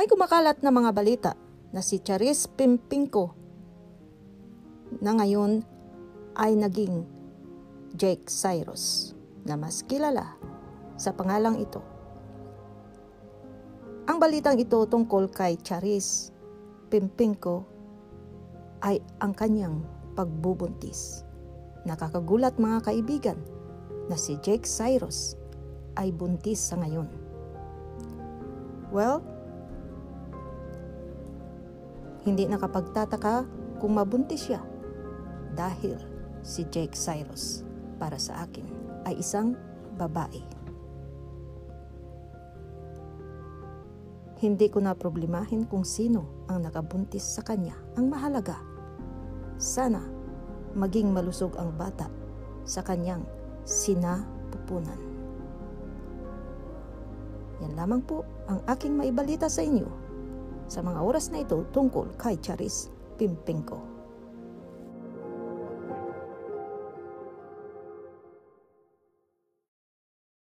May kumakalat na mga balita na si Charis Pimpinko na ngayon ay naging Jake Cyrus na mas kilala sa pangalang ito. Ang balitang ito tungkol kay Charis Pimpinko ay ang kanyang pagbubuntis. Nakakagulat mga kaibigan na si Jake Cyrus ay buntis sa ngayon. Well, hindi nakapagtataka kung mabuntis siya dahil si Jake Cyrus para sa akin ay isang babae. Hindi ko na problemahin kung sino ang nakabuntis sa kanya. Ang mahalaga, sana maging malusog ang bata sa kanyang sinapupunan. Yan lamang po ang aking maibalita sa inyo sa mga oras na ito tungkol kay Charis Pimpinko.